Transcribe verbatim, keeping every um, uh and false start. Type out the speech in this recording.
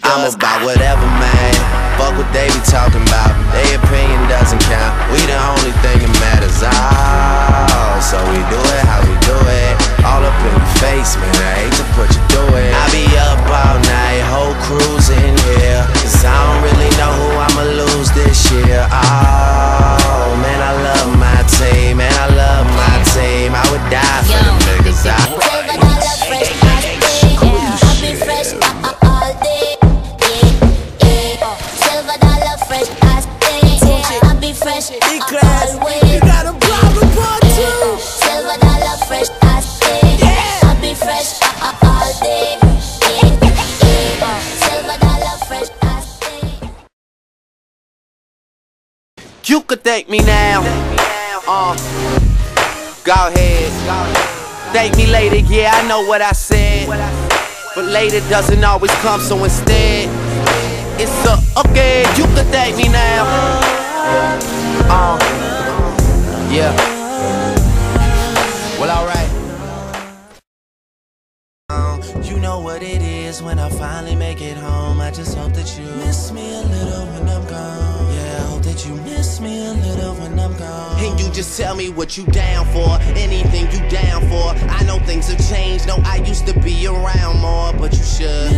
I'm about whatever, man. Fuck what they be talking about. Their opinion doesn't count. We the only thing that matters. Oh, so we do it how we do it. All up in your face, man. I hate to put you through it. I be up all night, whole crew's in here. Cause I don't really know who I'ma lose this year. Oh, man, I love my team. Man, I love my team. I would die for them niggas. I E-Class, you got a problem for two. Silver dollar fresh I stay. I be fresh all day. Silver dollar fresh I stay. You could thank me now. Uh, go ahead. Thank me later, yeah, I know what I said. But later doesn't always come, so instead, it's a okay, you could thank me now. Uh, yeah. Well, alright. You know what it is when I finally make it home. I just hope that you miss me a little when I'm gone. Yeah, I hope that you miss me a little when I'm gone. And you just tell me what you down for, anything you down for. I know things have changed, no, I used to be around more, but you should